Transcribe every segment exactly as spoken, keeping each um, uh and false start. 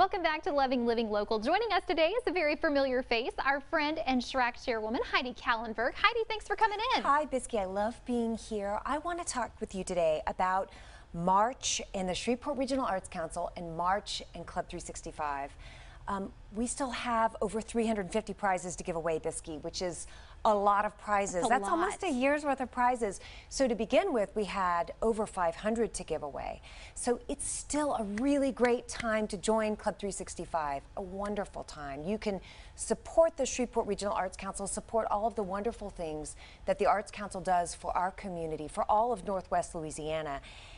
Welcome back to Loving Living Local. Joining us today is a very familiar face, our friend and Shrach chairwoman, Heidi Kallenberg. Heidi, thanks for coming in. Hi, Bisky. I love being here. I want to talk with you today about March and the Shreveport Regional Arts Council and March and Club three sixty-five. Um, we still have over three hundred fifty prizes to give away, Bisky, which is a lot of prizes. That's, That's lot. almost a year's worth of prizes. So to begin with, we had over five hundred to give away. So it's still a really great time to join Club three sixty-five, a wonderful time. You can support the Shreveport Regional Arts Council, support all of the wonderful things that the Arts Council does for our community, for all of Northwest Louisiana.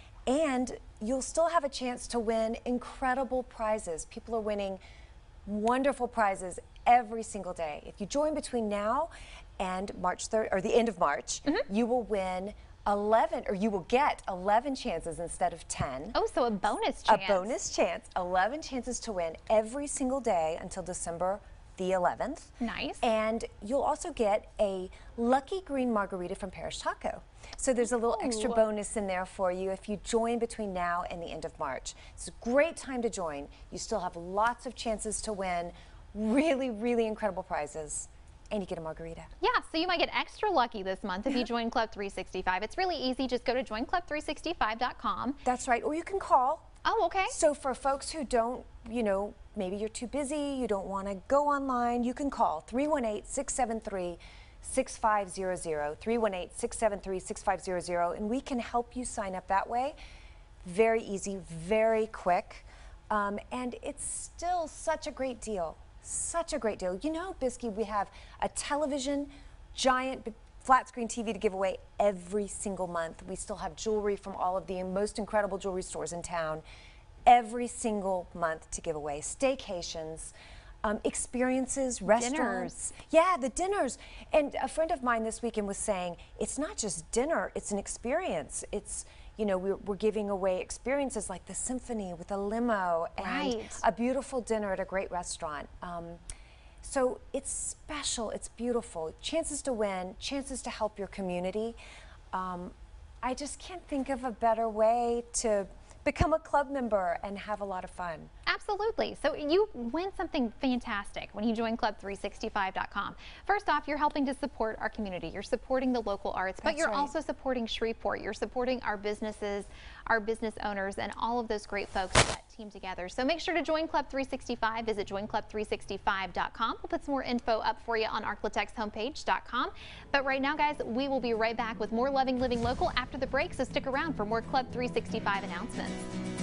And you'll still have a chance to win incredible prizes. People are winning wonderful prizes every single day. If you join between now and March third, or the end of March, mm-hmm. you will win eleven, or you will get eleven chances instead of ten. Oh, so a bonus chance. A bonus chance, eleven chances to win every single day until December the eleventh. Nice. And you'll also get a Lucky Green Margarita from Parish Taco. So there's a little Ooh. extra bonus in there for you if you join between now and the end of March. It's a great time to join. You still have lots of chances to win really, really incredible prizes. And you get a margarita. Yeah, so you might get extra lucky this month if you join Club three sixty-five. It's really easy. Just go to join club three sixty-five dot com. That's right. Or you can call. Oh, okay. So for folks who don't, you know, maybe you're too busy, you don't want to go online, you can call three one eight, six seven three, six five zero zero, three one eight, six seven three, six five zero zero, and we can help you sign up that way. Very easy, very quick, um, and it's still such a great deal. Such a great deal. You know, Bisky, we have a television, giant flat screen T V to give away every single month. We still have jewelry from all of the most incredible jewelry stores in town every single month to give away. Staycations, um, experiences, restaurants. Dinners. Yeah, the dinners. And a friend of mine this weekend was saying, it's not just dinner, it's an experience. It's, you know, we're, we're giving away experiences like the symphony with a limo and right. a beautiful dinner at a great restaurant. Um, so it's special, it's beautiful. Chances to win, chances to help your community. Um, I just can't think of a better way to become a club member and have a lot of fun. Absolutely. So you win something fantastic when you join club three sixty-five dot com. First off, you're helping to support our community. You're supporting the local arts, but That's you're right. also supporting Shreveport. You're supporting our businesses, our business owners, and all of those great folks that team together. So make sure to join Club three sixty-five. Visit join club three sixty-five dot com. We'll put some more info up for you on arklatex homepage dot com. But right now, guys, we will be right back with more Loving Living Local after the break, so stick around for more Club three sixty-five announcements.